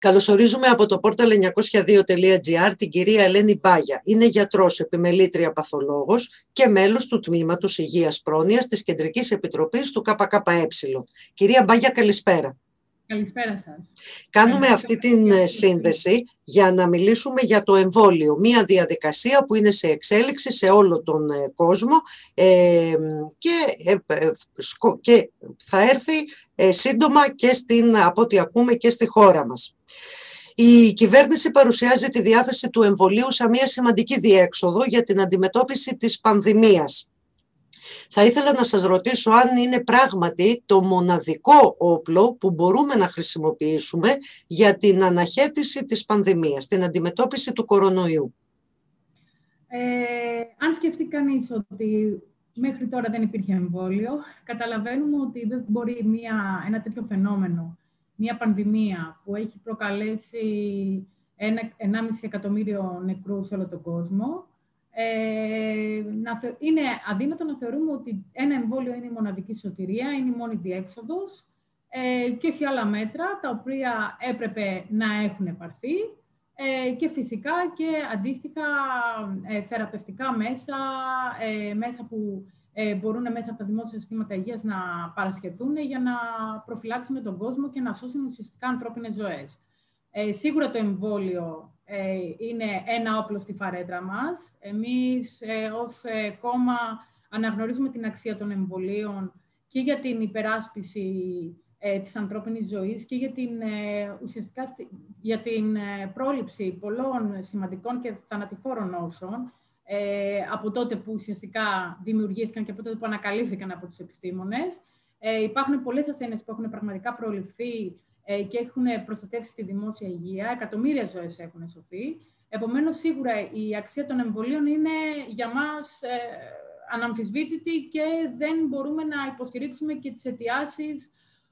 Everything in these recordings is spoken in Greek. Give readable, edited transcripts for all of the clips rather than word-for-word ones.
Καλωσορίζουμε από το portal902.gr την κυρία Ελένη Μπάγια. Είναι γιατρός, επιμελήτρια παθολόγος και μέλος του Τμήματος Υγείας Πρόνοιας της Κεντρικής Επιτροπής του ΚΚΕ. Κυρία Μπάγια, καλησπέρα. Καλησπέρα σας. Κάνουμε αυτή την σύνδεση για να μιλήσουμε για το εμβόλιο. Μία διαδικασία που είναι σε εξέλιξη σε όλο τον κόσμο και θα έρθει σύντομα και από ό,τι ακούμε και στη χώρα μας. Η κυβέρνηση παρουσιάζει τη διάθεση του εμβολίου σαν μια σημαντική διέξοδο για την αντιμετώπιση της πανδημίας. Θα ήθελα να σας ρωτήσω αν είναι πράγματι το μοναδικό όπλο που μπορούμε να χρησιμοποιήσουμε για την αναχέτηση της πανδημίας, την αντιμετώπιση του κορονοϊού. Αν σκεφτεί κανείς ότι μέχρι τώρα δεν υπήρχε εμβόλιο, καταλαβαίνουμε ότι δεν μπορεί ένα τέτοιο φαινόμενο, μια πανδημία που έχει προκαλέσει 1,5 εκατομμύριο νεκρούς σε όλο τον κόσμο, είναι αδύνατο να θεωρούμε ότι ένα εμβόλιο είναι η μοναδική σωτηρία, είναι η μόνη διέξοδος και όχι άλλα μέτρα τα οποία έπρεπε να έχουν πάρθει και φυσικά και αντίστοιχα θεραπευτικά μέσα που μπορούν μέσα από τα δημόσια συστήματα υγείας να παρασχεθούν για να προφυλάξουν τον κόσμο και να σώσουν ουσιαστικά ανθρώπινες ζωές. Σίγουρα το εμβόλιο είναι ένα όπλο στη φαρέτρα μας. Εμείς ως κόμμα αναγνωρίζουμε την αξία των εμβολίων και για την υπεράσπιση της ανθρώπινης ζωής και ουσιαστικά για την πρόληψη πολλών σημαντικών και θανατηφόρων νόσων από τότε που ουσιαστικά δημιουργήθηκαν και από τότε που ανακαλύφθηκαν από τους επιστήμονες. Υπάρχουν πολλές ασθένειες που έχουν πραγματικά προληφθεί και έχουν προστατεύσει τη δημόσια υγεία. Εκατομμύρια ζωές έχουν σωθεί. Επομένως, σίγουρα η αξία των εμβολίων είναι για μας αναμφισβήτητη και δεν μπορούμε να υποστηρίξουμε και τις αιτιάσεις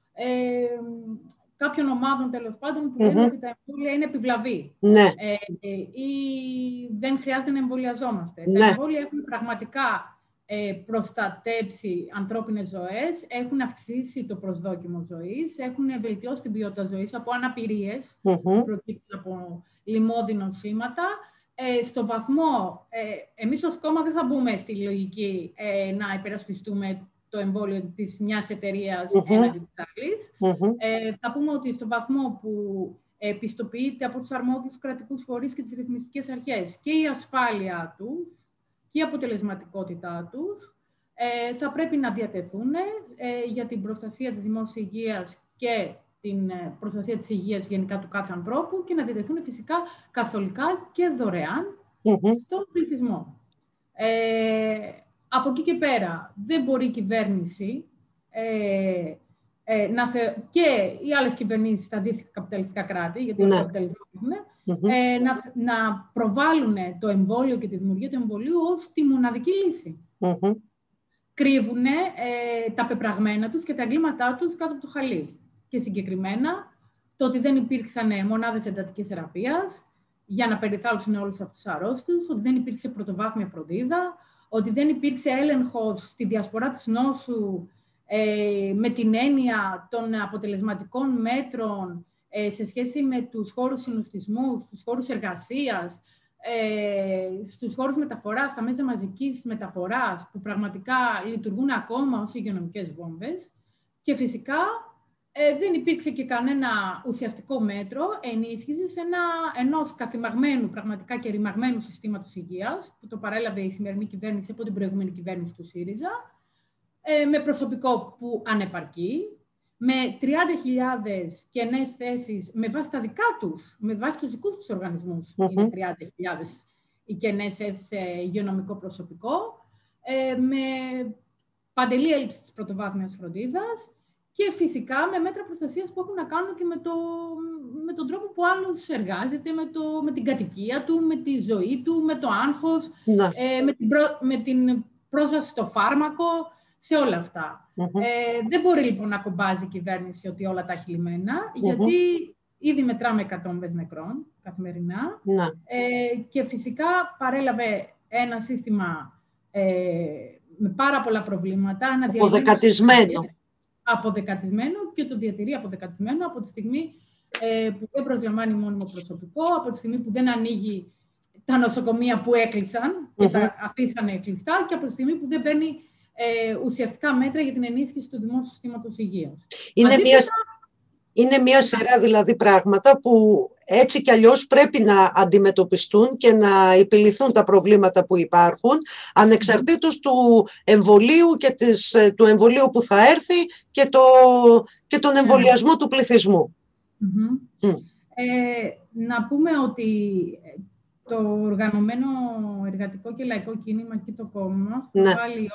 κάποιων ομάδων, τέλος πάντων, που λένε ότι τα εμβόλια είναι επιβλαβή ή δεν χρειάζεται να εμβολιαζόμαστε. Τα εμβόλια έχουν πραγματικά προστατέψει ανθρώπινες ζωές, έχουν αυξήσει το προσδόκιμο ζωής, έχουν βελτιώσει την ποιότητα ζωής από αναπηρίες που προκύπτουν από λοιμώδη νοσήματα. Στο βαθμό, εμείς ως κόμμα δεν θα μπούμε στη λογική να υπερασπιστούμε το εμβόλιο της μιας εταιρείας έναντι της άλλης. Θα πούμε ότι στο βαθμό που πιστοποιείται από τους αρμόδιους κρατικούς φορείς και τις ρυθμιστικές αρχές και η ασφάλεια του και η αποτελεσματικότητά τους θα πρέπει να διατεθούν για την προστασία της δημόσιας υγείας και την προστασία της υγείας γενικά του κάθε ανθρώπου και να διατεθούν φυσικά καθολικά και δωρεάν στον πληθυσμό. Από εκεί και πέρα δεν μπορεί η κυβέρνηση και οι άλλες κυβερνήσεις στα αντίστοιχα καπιταλιστικά κράτη, γιατί το καπιταλισμό να προβάλλουν το εμβόλιο και τη δημιουργία του εμβολίου ως τη μοναδική λύση. Κρύβουν τα πεπραγμένα τους και τα εγκλήματά τους κάτω από το χαλί. Και συγκεκριμένα το ότι δεν υπήρξαν μονάδες εντατικής θεραπείας για να περιθάλψουν όλους αυτούς τους αρρώστους, ότι δεν υπήρξε πρωτοβάθμια φροντίδα, ότι δεν υπήρξε έλεγχος στη διασπορά της νόσου με την έννοια των αποτελεσματικών μέτρων σε σχέση με τους χώρους συνοστισμού, στους χώρους εργασίας, στους χώρους μεταφοράς, στα μέσα μαζικής μεταφοράς, που πραγματικά λειτουργούν ακόμα ως υγειονομικές βόμβες. Και φυσικά δεν υπήρξε και κανένα ουσιαστικό μέτρο ενίσχυσης ενός καθημαγμένου πραγματικά και ρημαγμένου συστήματος υγείας, που το παρέλαβε η σημερινή κυβέρνηση από την προηγούμενη κυβέρνηση του ΣΥΡΙΖΑ, με προσωπικό που ανεπαρκεί, με 30.000 κενές θέσεις με βάση τα δικά τους, με βάση τους δικούς τους οργανισμούς, είναι 30.000 οι κενές θέσεις σε υγειονομικό προσωπικό, με παντελή έλλειψη της πρωτοβάθμιας φροντίδας και φυσικά με μέτρα προστασίας που έχουν να κάνουν και με τον τρόπο που άλλος εργάζεται, με την κατοικία του, με τη ζωή του, με το άγχος, με την πρόσβαση στο φάρμακο, σε όλα αυτά. Δεν μπορεί λοιπόν να κομπάζει η κυβέρνηση ότι όλα τα έχει λυμμένα, γιατί ήδη μετράμε εκατόμβες νεκρών καθημερινά και φυσικά παρέλαβε ένα σύστημα με πάρα πολλά προβλήματα. Αποδεκατισμένο. Αποδεκατισμένο και το διατηρεί αποδεκατισμένο από τη στιγμή που δεν προσλαμβάνει μόνιμο προσωπικό, από τη στιγμή που δεν ανοίγει τα νοσοκομεία που έκλεισαν και τα αφήσανε κλειστά, και από τη στιγμή που δεν παίρνει ουσιαστικά μέτρα για την ενίσχυση του δημόσιου συστήματος υγείας. Είναι μια σειρά δηλαδή πράγματα που έτσι κι αλλιώς πρέπει να αντιμετωπιστούν και να επιληθούν τα προβλήματα που υπάρχουν, ανεξαρτήτως του εμβολίου και του εμβολίου που θα έρθει και τον εμβολιασμό του πληθυσμού. Να πούμε ότι το οργανωμένο εργατικό και λαϊκό κίνημα και το κόμμα μας προβάλλει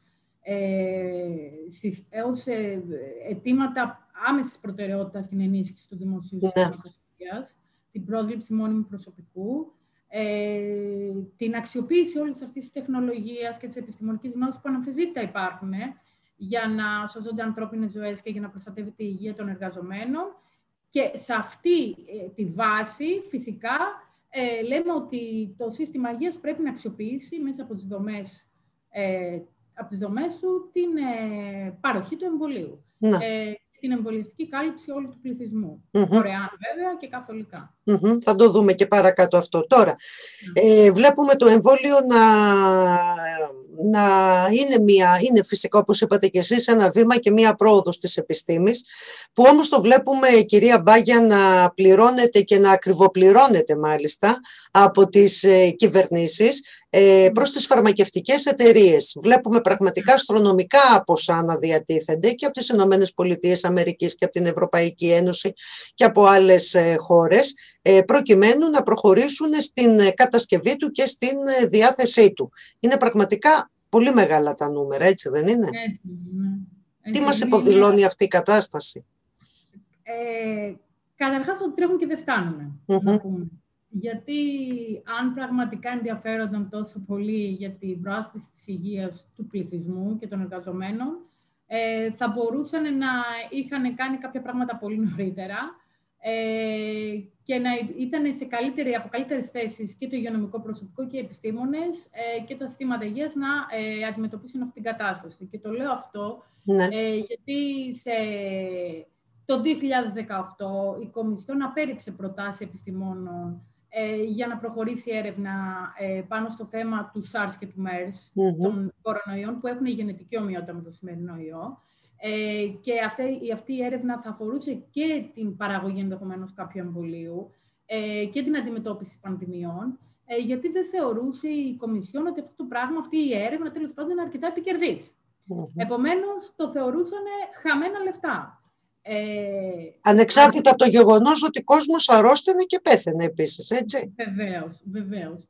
ως αιτήματα άμεσης προτεραιότητας στην ενίσχυση του δημοσίου συστήματος υγείας, την πρόσληψη μόνιμου προσωπικού, την αξιοποίηση όλης αυτής της τεχνολογίας και της επιστημονικής γνώσης που αναμφισβήτητα υπάρχουν για να σώζονται ανθρώπινες ζωές και για να προστατεύεται η υγεία των εργαζομένων. Και σε αυτή τη βάση, φυσικά, λέμε ότι το σύστημα υγείας πρέπει να αξιοποιήσει μέσα από τις δομές του την παροχή του εμβολίου. Την εμβολιαστική κάλυψη όλου του πληθυσμού. Δωρεάν βέβαια και καθολικά. Θα το δούμε και παρακάτω αυτό. Τώρα, βλέπουμε το εμβόλιο να είναι φυσικά, όπως είπατε και εσείς, ένα βήμα και μία πρόοδος της επιστήμης, που όμως το βλέπουμε, κυρία Μπάγια, να πληρώνεται και να ακριβοπληρώνεται μάλιστα από τις κυβερνήσεις προς τις φαρμακευτικές εταιρείες. Βλέπουμε πραγματικά αστρονομικά ποσά να διατίθενται και από τις ΗΠΑ και από την Ευρωπαϊκή Ένωση και από άλλες χώρες, προκειμένου να προχωρήσουν στην κατασκευή του και στην διάθεσή του. Είναι πραγματικά πολύ μεγάλα τα νούμερα, έτσι δεν είναι? Τι μας υποδηλώνει αυτή η κατάσταση? Καταρχάς ότι τρέχουν και δεν φτάνουμε, να πούμε. Γιατί αν πραγματικά ενδιαφέρονταν τόσο πολύ για την προάσπιση της υγείας του πληθυσμού και των εργαζομένων, θα μπορούσαν να είχαν κάνει κάποια πράγματα πολύ νωρίτερα και να ήταν από καλύτερες θέσεις και το υγειονομικό προσωπικό και οι επιστήμονες και τα συστήματα υγείας να αντιμετωπίσουν αυτή την κατάσταση. Και το λέω αυτό γιατί το 2018 η Κομισιόν απέρριψε προτάσεις επιστημόνων για να προχωρήσει έρευνα πάνω στο θέμα του SARS και του MERS, των κορονοϊών που έχουν γενετική ομοιότητα με το σημερινό ιό. Και αυτή η έρευνα θα αφορούσε και την παραγωγή ενδεχομένως κάποιου εμβολίου και την αντιμετώπιση πανδημιών, γιατί δεν θεωρούσε η Κομισιόν ότι αυτό το πράγμα, αυτή η έρευνα, τέλος πάντων, είναι αρκετά επικερδής. Επομένως, το θεωρούσαν χαμένα λεφτά. Ανεξάρτητα από το γεγονός ότι ο κόσμος αρρώστηνε και πέθαινε επίσης, έτσι. Βεβαίως.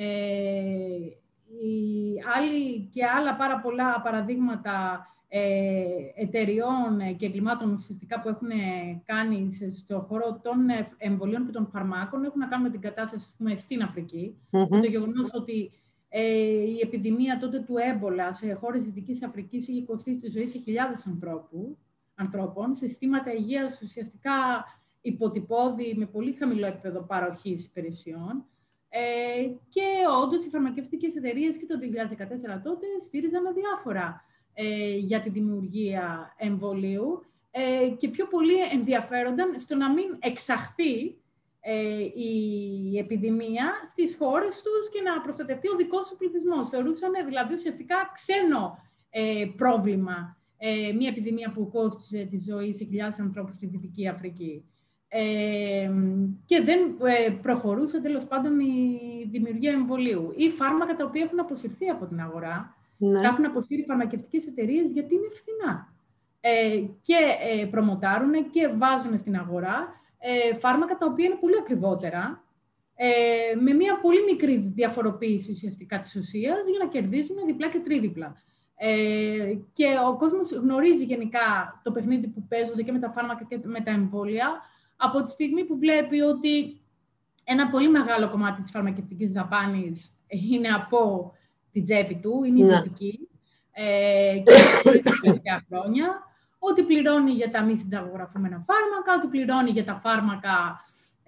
Και άλλα πάρα πολλά παραδείγματα εταιριών και εγκλημάτων ουσιαστικά που έχουν κάνει στον χώρο των εμβολίων και των φαρμάκων έχουν να κάνουν με την κατάσταση, ας πούμε, στην Αφρική. Το γεγονός ότι η επιδημία τότε του έμπολα σε χώρες Δυτικής Αφρικής είχε κοστίσει τη ζωή σε χιλιάδες ανθρώπων, σε συστήματα υγείας ουσιαστικά υποτυπώδη με πολύ χαμηλό επίπεδο παροχής υπηρεσιών. Και όντως οι φαρμακευτικές εταιρείες και το 2014 τότε σφύριζαν αδιάφορα για τη δημιουργία εμβολίου και πιο πολύ ενδιαφέρονταν στο να μην εξαχθεί η επιδημία στις χώρες τους και να προστατευτεί ο δικός του πληθυσμός. Θεωρούσαν δηλαδή ουσιαστικά ξένο πρόβλημα μια επιδημία που κόστισε τη ζωή σε χιλιάδες ανθρώπους στη Δυτική Αφρική. Και δεν προχωρούσε τέλος πάντων η δημιουργία εμβολίου ή φάρμακα τα οποία έχουν αποσυρθεί από την αγορά. Τα έχουν αποσύρει οι φαρμακευτικές εταιρείες γιατί είναι φθηνά και προμοτάρουν και βάζουν στην αγορά φάρμακα τα οποία είναι πολύ ακριβότερα, με μια πολύ μικρή διαφοροποίηση ουσιαστικά της ουσίας για να κερδίζουν διπλά και τρίδιπλα. Και ο κόσμος γνωρίζει γενικά το παιχνίδι που παίζονται και με τα φάρμακα και με τα εμβόλια από τη στιγμή που βλέπει ότι ένα πολύ μεγάλο κομμάτι της φαρμακευτικής δαπάνης είναι από την τσέπη του, είναι ιδιωτική και έχει τα τελευταία χρόνια, ότι πληρώνει για τα μη συνταγογραφούμενα φάρμακα, ότι πληρώνει για τα φάρμακα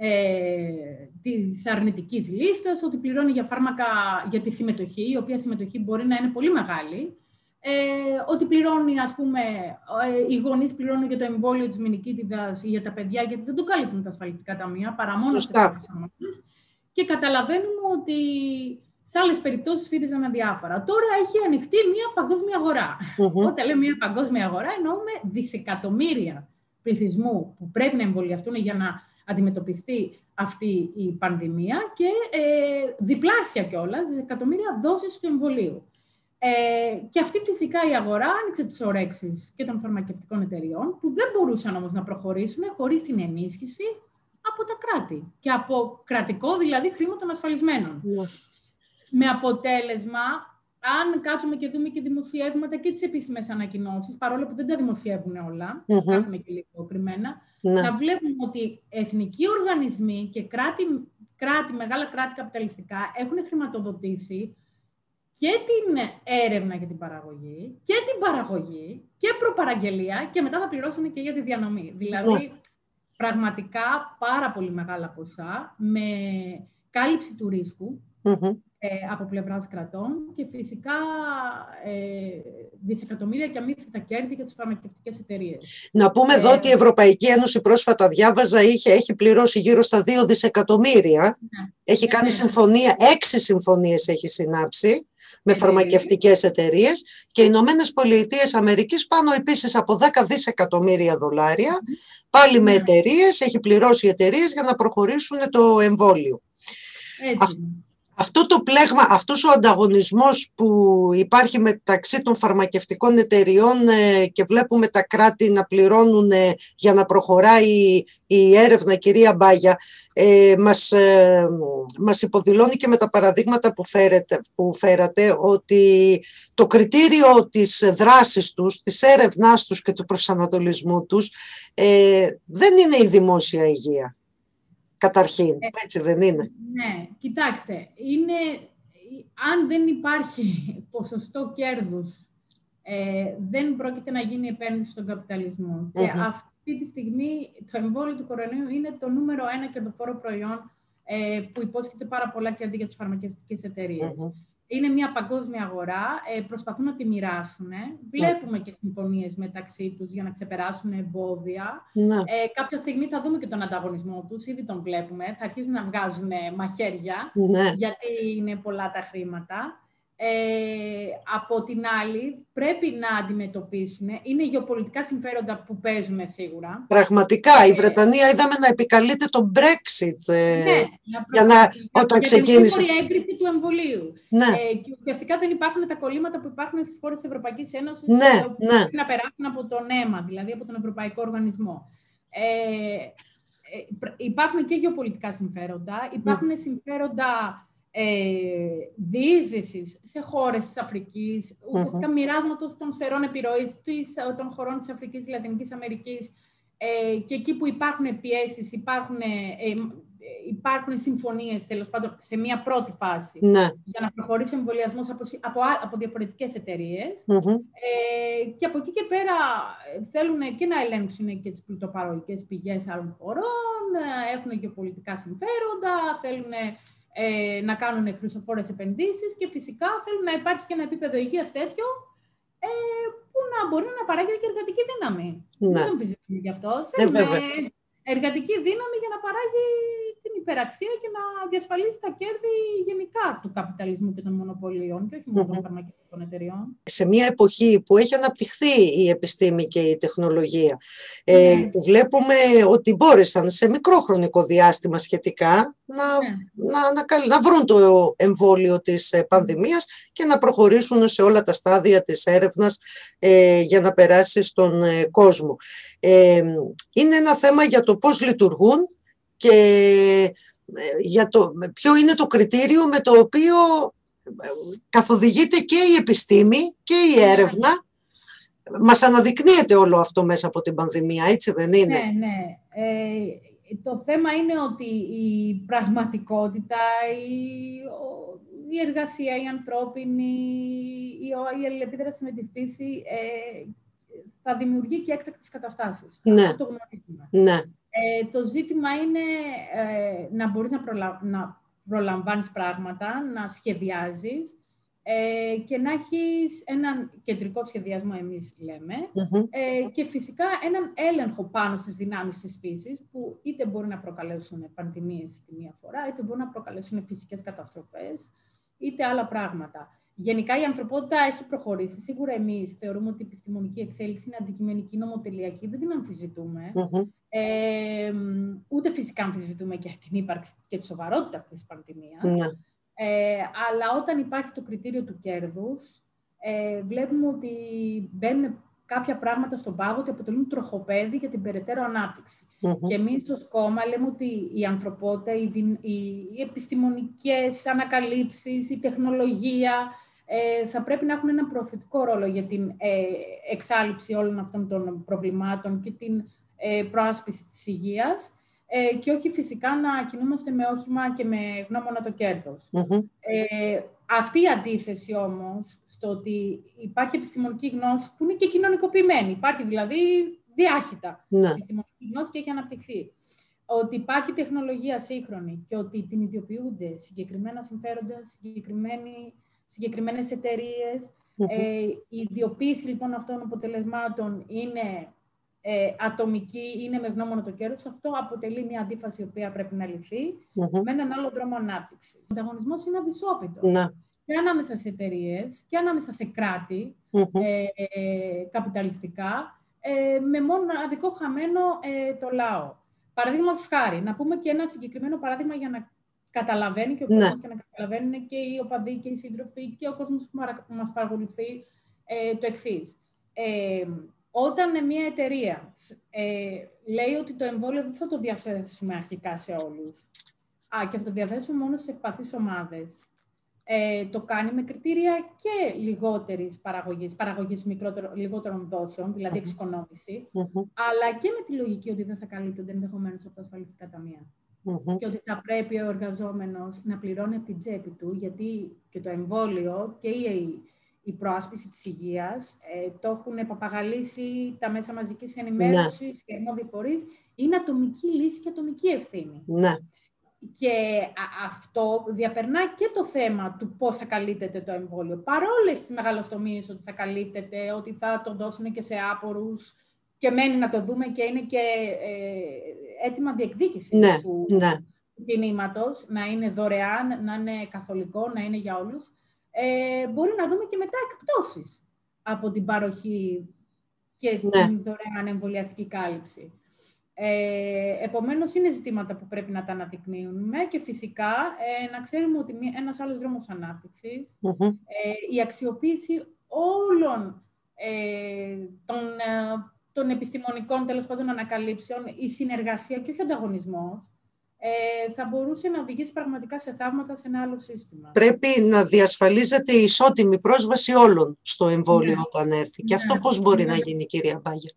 της αρνητικής λίστας, ότι πληρώνει για φάρμακα για τη συμμετοχή, η οποία συμμετοχή μπορεί να είναι πολύ μεγάλη, ότι πληρώνει, ας πούμε, οι γονείς πληρώνουν για το εμβόλιο της μηνικίτιδας για τα παιδιά, γιατί δεν το καλύπτουν τα ασφαλιστικά ταμεία, παρά μόνο σε κάποιες ανάγκες. Και καταλαβαίνουμε ότι σε άλλες περιπτώσεις φύριζαν αδιάφορα. Τώρα έχει ανοιχτεί μια παγκόσμια αγορά. Όταν λέμε μια παγκόσμια αγορά, εννοούμε δισεκατομμύρια πληθυσμού που πρέπει να εμβολιαστούν για να αντιμετωπιστεί αυτή η πανδημία και διπλάσια κιόλας, δισεκατομμύρια δόσεις του εμβολίου. Και αυτή φυσικά η αγορά άνοιξε τις ορέξεις και των φαρμακευτικών εταιριών, που δεν μπορούσαν όμως να προχωρήσουν χωρίς την ενίσχυση από τα κράτη και από κρατικό, δηλαδή, χρήμα των ασφαλισμένων. Με αποτέλεσμα, αν κάτσουμε και δούμε και δημοσιεύματα και τις επίσημες ανακοινώσεις, παρόλο που δεν τα δημοσιεύουν όλα, έχουμε και λίγο κρυμμένα, να βλέπουμε ότι εθνικοί οργανισμοί και μεγάλα κράτη καπιταλιστικά έχουν χρηματοδοτήσει και την έρευνα για την παραγωγή και την παραγωγή και προπαραγγελία και μετά θα πληρώσουν και για τη διανομή. Δηλαδή, πραγματικά πάρα πολύ μεγάλα ποσά με κάλυψη του ρίσκου από πλευράς κρατών και φυσικά δισεκατομμύρια και αμύθιτα κέρδη για τις φαρμακευτικές εταιρείες. Να πούμε εδώ ότι η Ευρωπαϊκή Ένωση, πρόσφατα διάβαζα, έχει πληρώσει γύρω στα 2 δισεκατομμύρια. Έχει κάνει συμφωνία, 6 συμφωνίες έχει συνάψει με φαρμακευτικές εταιρείες και οι Ηνωμένες Πολιτείες Αμερικής πάνω επίσης από 10 δισεκατομμύρια δολάρια, πάλι με εταιρείες, έχει πληρώσει εταιρείες για να προχωρήσουν το εμβόλιο. Αυτό το πλέγμα, αυτός ο ανταγωνισμός που υπάρχει μεταξύ των φαρμακευτικών εταιριών και βλέπουμε τα κράτη να πληρώνουν για να προχωράει η έρευνα, κυρία Μπάγια, μας υποδηλώνει και με τα παραδείγματα που φέρατε ότι το κριτήριο της δράσης τους, της έρευνάς τους και του προσανατολισμού τους δεν είναι η δημόσια υγεία. Καταρχήν, έτσι δεν είναι? Ναι, κοιτάξτε, αν δεν υπάρχει ποσοστό κέρδους, δεν πρόκειται να γίνει επένδυση στον καπιταλισμό. Και αυτή τη στιγμή το εμβόλιο του κορονοϊού είναι το νούμερο 1 κερδοφόρο προϊόν που υπόσχεται πάρα πολλά κέρδη για τις φαρμακευτικές εταιρείες. Είναι μια παγκόσμια αγορά, προσπαθούν να τη μοιράσουν. Βλέπουμε και συμφωνίες μεταξύ τους για να ξεπεράσουν εμπόδια. Κάποια στιγμή θα δούμε και τον ανταγωνισμό τους, ήδη τον βλέπουμε. Θα αρχίσουν να βγάζουν μαχαίρια, γιατί είναι πολλά τα χρήματα. Από την άλλη, πρέπει να αντιμετωπίσουν, είναι γεωπολιτικά συμφέροντα που παίζουμε σίγουρα. Πραγματικά, η Βρετανία είδαμε να επικαλείται το Brexit όταν ξεκίνησε. Για την έγκριση του εμβολίου. Και ουσιαστικά δεν υπάρχουν τα κολλήματα που υπάρχουν στις χώρες της Ευρωπαϊκής Ένωσης που πρέπει να περάσουν από τον αίμα, δηλαδή από τον Ευρωπαϊκό Οργανισμό. Υπάρχουν και γεωπολιτικά συμφέροντα, υπάρχουν συμφέροντα διείσδυσης σε χώρες της Αφρικής, ουσιαστικά μοιράσματος των σφαιρών επιρροής των χωρών της Αφρικής, της Λατινικής Αμερικής, και εκεί που υπάρχουν πιέσεις, υπάρχουν συμφωνίες, τέλος πάντων, σε μια πρώτη φάση, για να προχωρήσει ο εμβολιασμός από διαφορετικές εταιρείες. Και από εκεί και πέρα θέλουν και να ελέγξουν και τις πλουτοπαραγωγικές πηγές άλλων χωρών, έχουν και πολιτικά συμφέροντα, θέλουν να κάνουν χρυσοφόρες επενδύσεις και φυσικά θέλουν να υπάρχει και ένα επίπεδο υγείας τέτοιο που να μπορεί να παράγει και εργατική δύναμη. Δεν τον συζητούμε γι' αυτό. Θέλουμε εργατική δύναμη για να παράγει την υπεραξία και να διασφαλίσει τα κέρδη γενικά του καπιταλισμού και των μονοπωλίων και όχι μόνο των φαρμακευτικών εταιριών. Σε μια εποχή που έχει αναπτυχθεί η επιστήμη και η τεχνολογία, που βλέπουμε ότι μπόρεσαν σε μικρό χρονικό διάστημα σχετικά να βρουν το εμβόλιο της πανδημίας και να προχωρήσουν σε όλα τα στάδια της έρευνας για να περάσει στον κόσμο. Είναι ένα θέμα για το πώς λειτουργούν και για ποιο είναι το κριτήριο με το οποίο καθοδηγείται και η επιστήμη και η έρευνα. Μας αναδεικνύεται όλο αυτό μέσα από την πανδημία, έτσι δεν είναι? Ναι. Το θέμα είναι ότι η πραγματικότητα, η εργασία, η ανθρώπινη, η αλληλεπίδραση με τη φύση θα δημιουργεί και έκτακτες καταστάσεις. Αυτό το γνωρίζουμε. Το ζήτημα είναι να μπορείς να προλαμβάνεις πράγματα, να σχεδιάζεις και να έχεις έναν κεντρικό σχεδιασμό, εμείς λέμε, και φυσικά έναν έλεγχο πάνω στις δυνάμεις της φύσης, που είτε μπορεί να προκαλέσουν πανδημίες τη μία φορά, είτε μπορεί να προκαλέσουν φυσικές καταστροφές, είτε άλλα πράγματα. Γενικά η ανθρωπότητα έχει προχωρήσει. Σίγουρα εμείς θεωρούμε ότι η επιστημονική εξέλιξη είναι αντικειμενική, νομοτελειακή, δεν την αμφισβητούμε. Ούτε φυσικά αμφισβητούμε και την ύπαρξη και τη σοβαρότητα αυτής της πανδημίας. Αλλά όταν υπάρχει το κριτήριο του κέρδους, βλέπουμε ότι μπαίνουν κάποια πράγματα στον πάγο ότι αποτελούν τροχοπέδι για την περαιτέρω ανάπτυξη. Και εμείς ως κόμμα λέμε ότι η ανθρωπότητα, οι επιστημονικές ανακαλύψεις, η τεχνολογία θα πρέπει να έχουν ένα προωθητικό ρόλο για την εξάλειψη όλων αυτών των προβλημάτων και την προάσπιση της υγείας, και όχι φυσικά να κινούμαστε με όχημα και με γνώμονα το κέρδος. Αυτή η αντίθεση όμως, στο ότι υπάρχει επιστημονική γνώση που είναι και κοινωνικοποιημένη, υπάρχει δηλαδή διάχυτα επιστημονική γνώση και έχει αναπτυχθεί, ότι υπάρχει τεχνολογία σύγχρονη και ότι την ιδιοποιούνται συγκεκριμένα συμφέροντα, συγκεκριμένες εταιρείες, η ιδιοποίηση λοιπόν αυτών των αποτελεσμάτων είναι ατομική, είναι με γνώμονα το κέρδος. Αυτό αποτελεί μια αντίφαση η οποία πρέπει να λυθεί με έναν άλλο δρόμο ανάπτυξης. Ο ανταγωνισμός είναι αδυσόπιτος. Και ανάμεσα σε εταιρείες και ανάμεσα σε κράτη καπιταλιστικά, με μόνο αδικό χαμένο το λαό. Παραδείγματος χάρη, να πούμε και ένα συγκεκριμένο παράδειγμα για να καταλαβαίνει και ο κόσμος και να καταλαβαίνουν και οι οπαδοί και οι σύντροφοι και ο κόσμος που μας παρακολουθεί το εξής. Όταν μια εταιρεία λέει ότι το εμβόλιο δεν θα το διαθέσουμε αρχικά σε όλους, και θα το διαθέσουμε μόνο σε ευπαθείς ομάδες, το κάνει με κριτήρια και λιγότερης παραγωγής λιγότερων δόσεων, δηλαδή εξοικονόμηση, αλλά και με τη λογική ότι δεν θα καλύπτονται ενδεχομένως από τα ασφαλιστικά ταμεία. Και ότι θα πρέπει ο εργαζόμενος να πληρώνει από την τσέπη του, γιατί και το εμβόλιο και η προάσπιση της υγείας το έχουν παπαγαλίσει τα μέσα μαζικής ενημέρωσης και αρμόδιοι φορείς. Είναι ατομική λύση και ατομική ευθύνη. Και αυτό διαπερνά και το θέμα του πώς θα καλύπτεται το εμβόλιο. Παρόλες τις μεγαλοστομίες ότι θα καλύπτεται, ότι θα το δώσουν και σε άπορους και μένει να το δούμε και είναι και έτοιμα διεκδίκηση του κινήματος, να είναι δωρεάν, να είναι καθολικό, να είναι για όλους. Μπορεί να δούμε και μετά εκπτώσεις από την παροχή και την δωρεάν εμβολιαστική κάλυψη. Επομένως, είναι ζητήματα που πρέπει να τα αναδεικνύουμε και φυσικά να ξέρουμε ότι ένας άλλος δρόμος ανάπτυξης, η αξιοποίηση όλων των επιστημονικών, τέλος πάντων, ανακαλύψεων, η συνεργασία και όχι ο ανταγωνισμός, θα μπορούσε να οδηγήσει πραγματικά σε θαύματα σε ένα άλλο σύστημα. Πρέπει να διασφαλίζεται η ισότιμη πρόσβαση όλων στο εμβόλιο όταν έρθει. Και αυτό πώς μπορεί να γίνει, κυρία Μπάγια?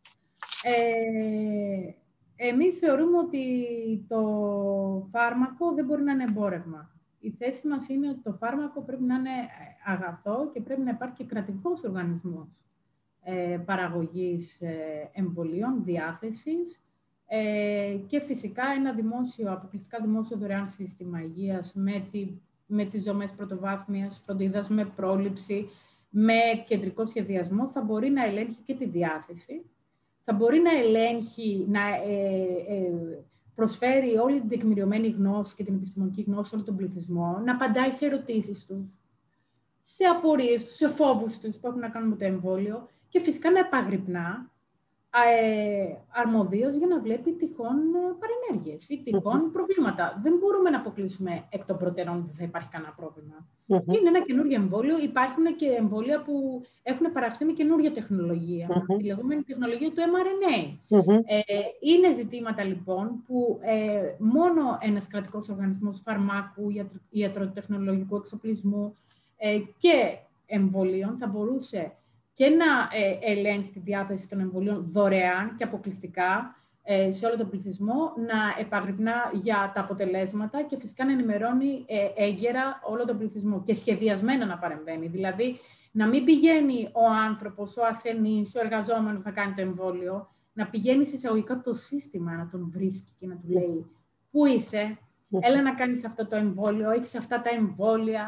Εμείς θεωρούμε ότι το φάρμακο δεν μπορεί να είναι εμπόρευμα. Η θέση μας είναι ότι το φάρμακο πρέπει να είναι αγαθό και πρέπει να υπάρχει και κρατικός οργανισμός παραγωγής εμβολίων, διάθεσης, και φυσικά ένα αποκλειστικά δημόσιο δωρεάν σύστημα υγείας με τις δομές πρωτοβάθμιας φροντίδας, με πρόληψη, με κεντρικό σχεδιασμό, θα μπορεί να ελέγχει και τη διάθεση, θα μπορεί να ελέγχει, να προσφέρει όλη την τεκμηριωμένη γνώση και την επιστημονική γνώση σε όλο τον πληθυσμό, να απαντάει σε ερωτήσεις τους, σε απορίες τους, σε φόβους τους που έχουν να κάνουν με το εμβόλιο και φυσικά να επαγρυπνά αρμοδίως για να βλέπει τυχόν παρενέργειες ή τυχόν προβλήματα. Δεν μπορούμε να αποκλείσουμε εκ των προτέρων ότι θα υπάρχει κανένα πρόβλημα. Είναι ένα καινούργιο εμβόλιο. Υπάρχουν και εμβόλια που έχουν παραχθεί με καινούργια τεχνολογία, τη λεγόμενη τεχνολογία του mRNA. Είναι ζητήματα λοιπόν που μόνο ένας κρατικός οργανισμός φαρμάκου, ιατροτεχνολογικού εξοπλισμού και εμβολίων θα μπορούσε και να ελέγχει τη διάθεση των εμβολίων δωρεάν και αποκλειστικά σε όλο τον πληθυσμό, να επαγρυπνά για τα αποτελέσματα και φυσικά να ενημερώνει έγκαιρα όλο τον πληθυσμό και σχεδιασμένα να παρεμβαίνει. Δηλαδή, να μην πηγαίνει ο άνθρωπος, ο ασθενής, ο εργαζόμενος να κάνει το εμβόλιο, να πηγαίνει σε εισαγωγικά το σύστημα, να τον βρίσκει και να του λέει «Πού είσαι, έλα να κάνεις αυτό το εμβόλιο, έχεις αυτά τα εμβόλια».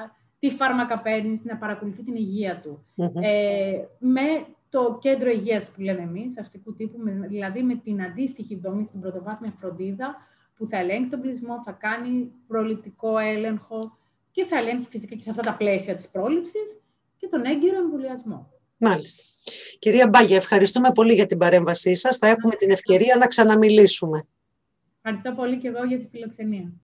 τι φάρμακα παίρνει, να παρακολουθεί την υγεία του. Με το κέντρο υγείας που λέμε εμείς, αστικού τύπου, δηλαδή με την αντίστοιχη δομή στην πρωτοβάθμια φροντίδα, που θα ελέγχει τον πληθυσμό, θα κάνει προληπτικό έλεγχο και θα ελέγχει φυσικά και σε αυτά τα πλαίσια της πρόληψης και τον έγκυρο εμβολιασμό. Μάλιστα. Κυρία Μπάγια, ευχαριστούμε πολύ για την παρέμβασή σας. Θα έχουμε την ευκαιρία να ξαναμιλήσουμε. Ευχαριστώ πολύ και εγώ για τη φιλοξενία.